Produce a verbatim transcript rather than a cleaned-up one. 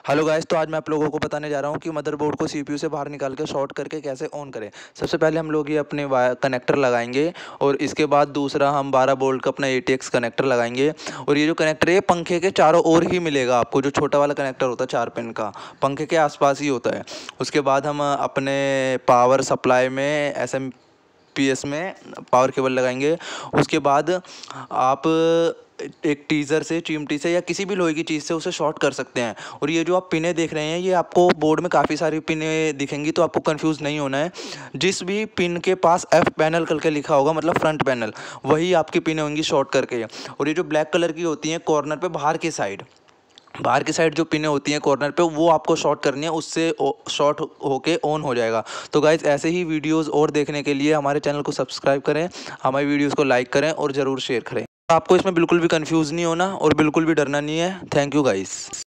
Hello guys, तो आज मैं आप लोगों को बताने जा रहा हूँ कि मदरबोर्ड को सीपीयू से बाहर निकाल के शॉर्ट करके कैसे ऑन करें। सबसे पहले हम लोग ये अपने वायर कनेक्टर लगाएंगे और इसके बाद दूसरा हम बारह वोल्ट का अपना एटीएक्स कनेक्टर लगाएंगे। और ये जो कनेक्टर है पंखे के चारों ओर ही मिलेगा आपको। जो छोटा वाला कनेक्टर होता है चार पिन का, पंखे के आसपास ही होता है। उसके बाद हम अपने पावर सप्लाई में एस एम पी एस में पावर केबल लगाएंगे। उसके बाद आप एक टीज़र से, चिमटी से या किसी भी लोहे की चीज़ से उसे शॉर्ट कर सकते हैं। और ये जो आप पिनें देख रहे हैं, ये आपको बोर्ड में काफ़ी सारी पिनें दिखेंगी, तो आपको कंफ्यूज नहीं होना है। जिस भी पिन के पास एफ पैनल करके लिखा होगा, मतलब फ्रंट पैनल, वही आपकी पिनें होंगी शॉर्ट करके। और ये जो ब्लैक कलर की होती हैं कॉर्नर पे बाहर की साइड, बाहर की साइड जो पिनें होती हैं कॉर्नर पे, वो आपको शॉर्ट करनी है, उससे शॉर्ट होके ऑन हो जाएगा। तो गाइज ऐसे ही वीडियोस और देखने के लिए हमारे चैनल को सब्सक्राइब करें, हमारी वीडियोस को लाइक करें और ज़रूर शेयर करें। आपको इसमें बिल्कुल भी कंफ्यूज नहीं होना और बिल्कुल भी डरना नहीं है। Thank you guys.